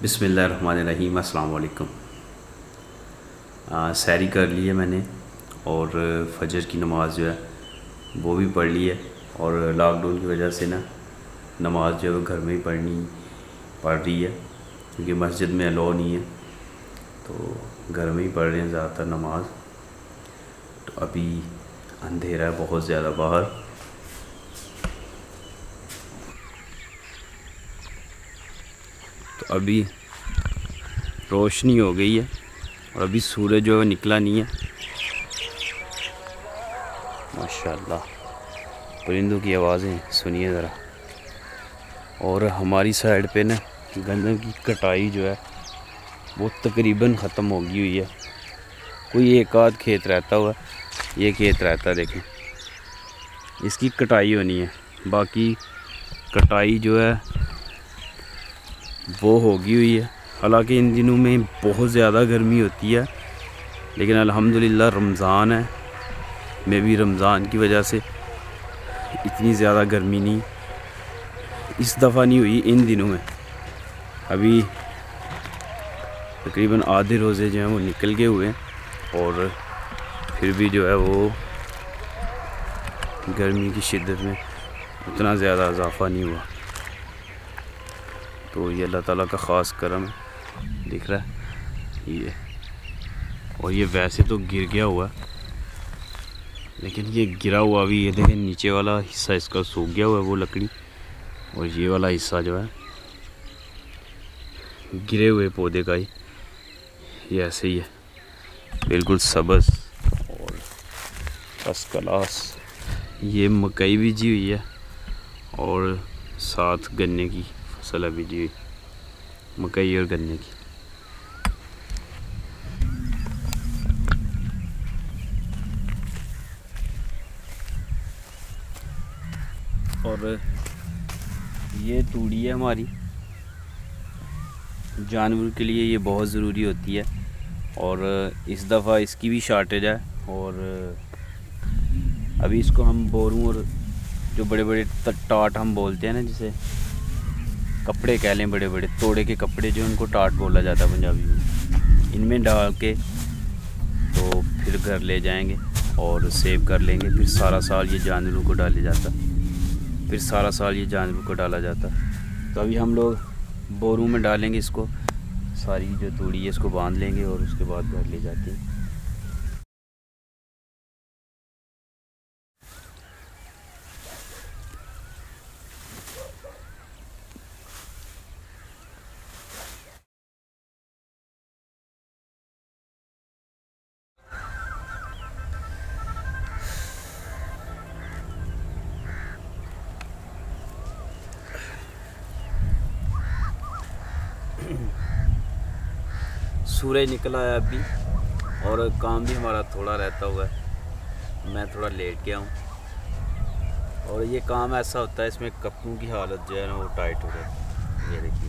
बिस्मिल्लाहिर्रहमानिर्रहीम। अस्सलाम वालेकुम। सैरी कर ली है मैंने और फजर की नमाज़ जो है वो भी पढ़ ली है। और लॉकडाउन की वजह से ना नमाज़ जो है वो घर में ही पढ़ रही है, क्योंकि मस्जिद में अलाउ नहीं है, तो घर में ही पढ़ रहे हैं ज़्यादातर नमाज। तो अभी अंधेरा है बहुत ज़्यादा बाहर, तो अभी रोशनी हो गई है और अभी सूरज जो है निकला नहीं है। माशाल्लाह, परिंदों की आवाज़ें सुनिए ज़रा। और हमारी साइड पे ना गंदम की कटाई जो है वो तकरीबन ख़त्म हो गई हुई है। कोई एक आध खेत रहता हुआ, ये खेत रहता देखें, इसकी कटाई होनी है। बाकी कटाई जो है वो हो गई हुई है। हालांकि इन दिनों में बहुत ज़्यादा गर्मी होती है, लेकिन अल्हम्दुलिल्लाह रमज़ान है, मैं भी रमज़ान की वजह से इतनी ज़्यादा गर्मी नहीं इस दफ़ा नहीं हुई इन दिनों में। अभी तकरीबन आधे रोज़े जो हैं वो निकल गए हुए हैं और फिर भी जो है वो गर्मी की शिद्दत में उतना ज़्यादा इजाफ़ा नहीं हुआ। तो ये अल्लाह ताला का ख़ास करम है, दिख रहा है ये। और ये वैसे तो गिर गया हुआ, लेकिन ये गिरा हुआ भी, ये देखें नीचे वाला हिस्सा इसका सूख गया हुआ है वो लकड़ी, और ये वाला हिस्सा जो है गिरे हुए पौधे का ही ये ऐसे ही है, बिल्कुल सब्ज़ और फर्स्ट क्लास। ये मकई बीजी हुई है और साथ गन्ने की फसल बीजी हुई, मकई और गन्ने की। और ये तूड़ी है हमारी, जानवर के लिए ये बहुत ज़रूरी होती है, और इस दफ़ा इसकी भी शार्टेज है। और अभी इसको हम बोरूं, और जो बड़े बड़े टाट हम बोलते हैं ना, जिसे कपड़े कह लें, बड़े बड़े तोड़े के कपड़े जो उनको टाट बोला जाता है पंजाबी में, इनमें डाल के तो फिर घर ले जाएंगे और सेव कर लेंगे। फिर सारा साल ये जानवरों को डाला जाता। तो अभी हम लोग बोरों में डालेंगे इसको, सारी जो तूड़ी है इसको बांध लेंगे और उसके बाद घर ले जाते हैं। सूरज निकला है अभी, और काम भी हमारा थोड़ा रहता हुआ है। मैं थोड़ा लेट गया हूँ, और ये काम ऐसा होता है, इसमें कपड़ों की हालत जो है ना वो टाइट हो जाती है, ये देखिए।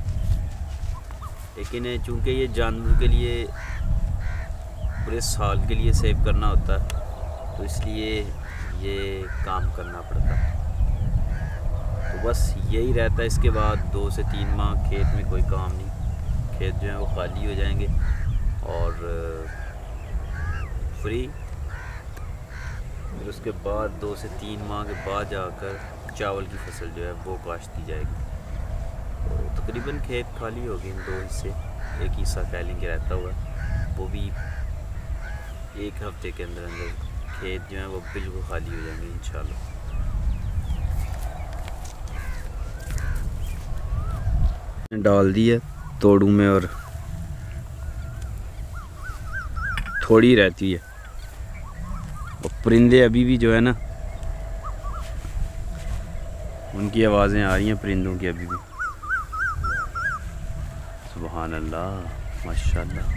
लेकिन चूँकि ये जानवर के लिए पूरे साल के लिए सेव करना होता है, तो इसलिए ये काम करना पड़ता है। तो बस यही रहता है। इसके बाद 2 से 3 माह खेत में कोई काम नहीं, खेत जो है वो खाली हो जाएंगे और फ्री। फिर उसके बाद 2 से 3 माह के बाद जाकर चावल की फसल जो है वो काश्त की जाएगी। तो तकरीबन खेत खाली हो गए, 2 हिस्से, एक हिस्सा कह लेंगे रहता हुआ, वो भी 1 हफ्ते के अंदर खेत जो है वो बिल्कुल खाली हो जाएंगे इंशाल्लाह। डाल दी है तोड़ू में, और थोड़ी रहती है। और परिंदे अभी भी जो है ना, उनकी आवाज़ें आ रही हैं परिंदों की अभी भी। सुभान अल्लाह, माशाल्लाह।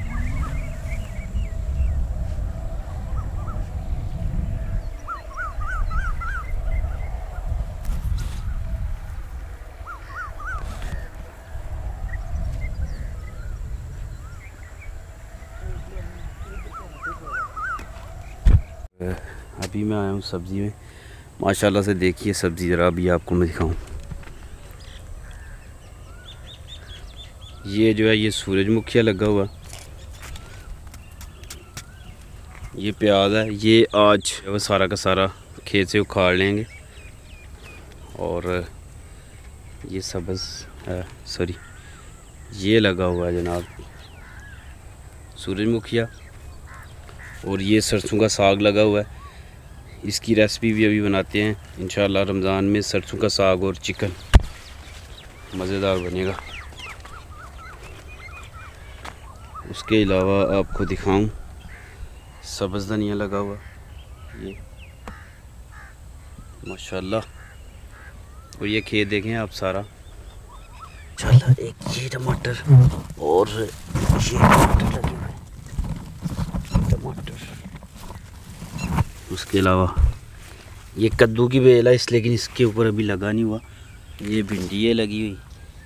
अभी मैं आया हूँ सब्ज़ी में, माशाल्लाह से देखिए सब्ज़ी ज़रा अभी आपको मैं दिखाऊँ। ये जो है ये सूरजमुखिया लगा हुआ, ये प्याज है। ये आज वो सारा का सारा खेत से उखाड़ लेंगे। और ये सब्ज़ है, सॉरी ये लगा हुआ है जनाब सूरजमुखिया। और ये सरसों का साग लगा हुआ है। इसकी रेसिपी भी अभी बनाते हैं इंशाल्लाह। रमज़ान में सरसों का साग और चिकन मज़ेदार बनेगा। उसके अलावा आपको दिखाऊं, सब्ज़ धनिया लगा हुआ ये माशाल्लाह। और ये खेत देखें आप सारा माशाल्लाह। एक ये टमाटर और ये टमाटर लगे हुए टमाटर। उसके अलावा ये कद्दू की बेल है इस, लेकिन इसके ऊपर अभी लगा नहीं हुआ। ये भिंडी है लगी हुई,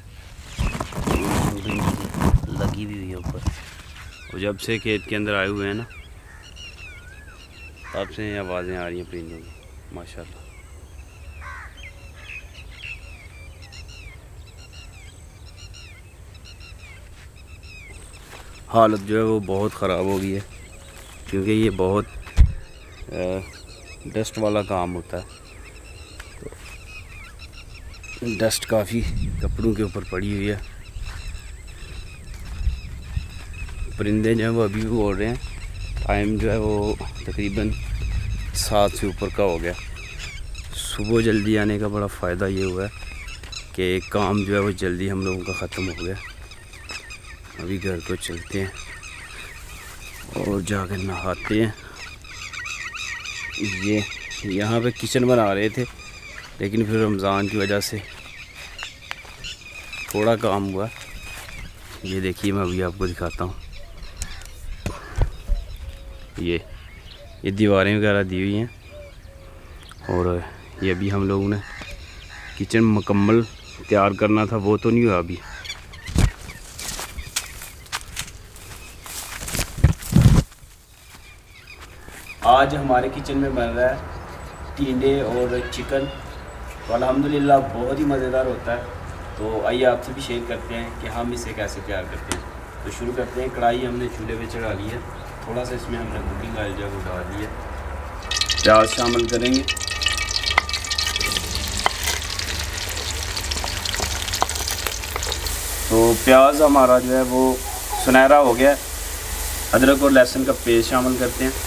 लगी हुई है ऊपर। और जब से खेत के अंदर आए हुए हैं ना, तब से आवाज़ें आ रही हैं परिंदों की माशाल्लाह। हालत जो है वो बहुत ख़राब हो गई है, क्योंकि ये बहुत डस्ट वाला काम होता है। तो डस्ट काफ़ी कपड़ों के ऊपर पड़ी हुई है। परिंदे जो है वो अभी भी बोल रहे हैं। टाइम जो है वो तकरीबन 7 से ऊपर का हो गया। सुबह जल्दी आने का बड़ा फ़ायदा ये हुआ है कि काम जो है वो जल्दी हम लोगों का ख़त्म हो गया। अभी घर को चलते हैं और जाकर नहाते हैं। ये यहाँ पे किचन बना रहे थे, लेकिन फिर रमज़ान की वजह से थोड़ा काम हुआ। ये देखिए मैं अभी आपको दिखाता हूँ। ये दीवारें वगैरह दी हुई हैं। और ये अभी हम लोगों ने किचन मुकम्मल तैयार करना था, वो तो नहीं हुआ अभी। आज हमारे किचन में बन रहा है टिंडे और चिकन। तो अल्हम्दुलिल्लाह बहुत ही मज़ेदार होता है। तो आइए आपसे भी शेयर करते हैं कि हम इसे कैसे तैयार करते हैं। तो शुरू करते हैं। कढ़ाई हमने चूल्हे पे चढ़ा ली है। थोड़ा सा इसमें हमने कुकिंग ऑयल जो है वो डाल दिया। प्याज शामिल करेंगे। तो प्याज हमारा जो है वो सुनहरा हो गया। अदरक और लहसुन का पेस्ट शामिल करते हैं।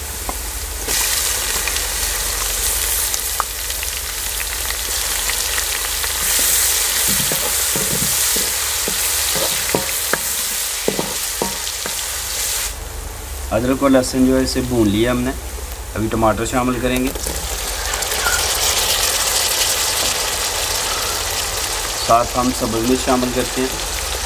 अदरक और लहसुन जो है इसे भून लिया हमने। अभी टमाटर शामिल करेंगे। साथ हम सब्ज़ मिर्च शामिल करते हैं।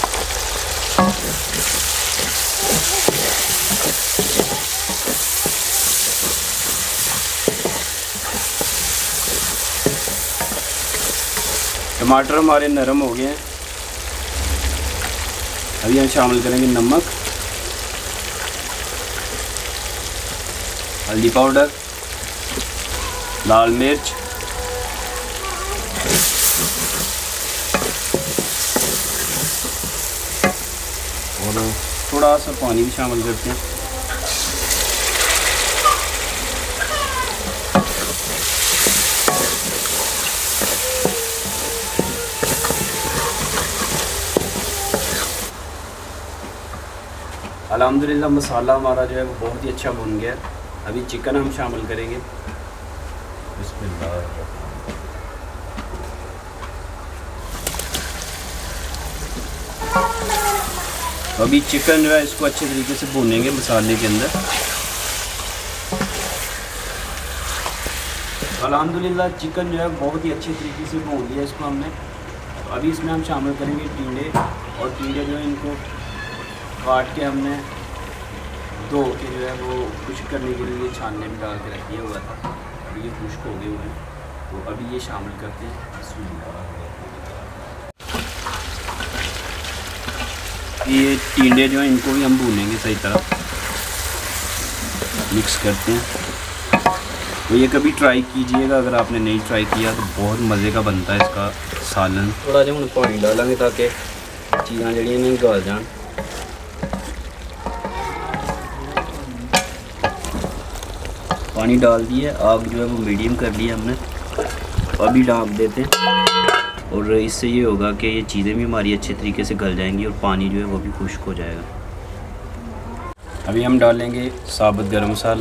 टमाटर हमारे नरम हो गए हैं। अभी हम शामिल करेंगे नमक, हल्दी पाउडर, लाल मिर्च, और थोड़ा सा पानी भी शामिल करते हैं। अल्हम्दुलिल्लाह मसाला हमारा जो है वो बहुत ही अच्छा भुन गया है। अभी चिकन हम शामिल करेंगे। बिस्मिल्लाह। तो अभी चिकन जो है इसको अच्छे तरीके से भूनेंगे मसाले के अंदर। अल्हम्दुलिल्लाह चिकन जो है बहुत ही अच्छे तरीके से भून लिया इसको हमने। तो अभी इसमें हम शामिल करेंगे टिंडे। और टिंडे जो है इनको काट के हमने धो के जो है वो खुश्क करने के लिए छानने में डाल के रख दिया हुआ था। अभी ये खुश्क हो गए हुए हैं। तो अभी ये शामिल करते हैं। ये टिंडे जो हैं इनको भी हम भूनेंगे सही तरह, मिक्स करते हैं। तो ये कभी ट्राई कीजिएगा, अगर आपने नहीं ट्राई किया तो बहुत मज़े का बनता है इसका सालन। थोड़ा जो हम पानी डालेंगे ताकि चीज़ां जड़ियां ने गल जान। पानी डाल दिया, आग जो है वो मीडियम कर लिया हमने। अभी ढाँप देते हैं और इससे ये होगा कि ये चीज़ें भी हमारी अच्छे तरीके से गल जाएंगी और पानी जो है वो भी खुश्क हो जाएगा। अभी हम डालेंगे साबुत गरम मसाला,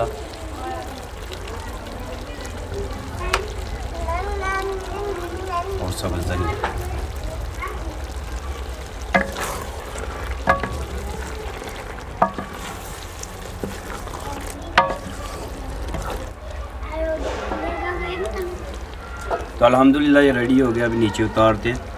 और सब्ज़ धनिया। तो अल्हम्दुलिल्लाह ये रेडी हो गया। अभी नीचे उतारते हैं।